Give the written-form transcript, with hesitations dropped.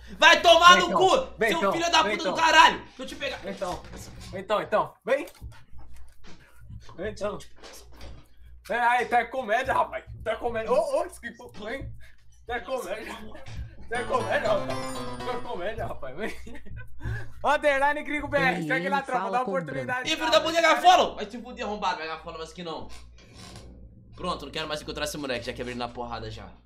Vai tomar no então, cu, vem seu então, filho da vem puta do então. caralho. Que eu te pegar. Então. Vem. Vem então. Vem aí, tá comédia, rapaz. Tá comédia. Ô, desculpa, vem. Tá comédia. Tá comédia, rapaz. Tá comédia, rapaz. Vem. Underline Gringo BR. Segue lá, tropa. Dá oportunidade. Ih, filho da puta, follow. Vai te fuder, arrombado. Vai follow, mas que não. Pronto, não quero mais encontrar esse moleque. Já quebrei ele na porrada já.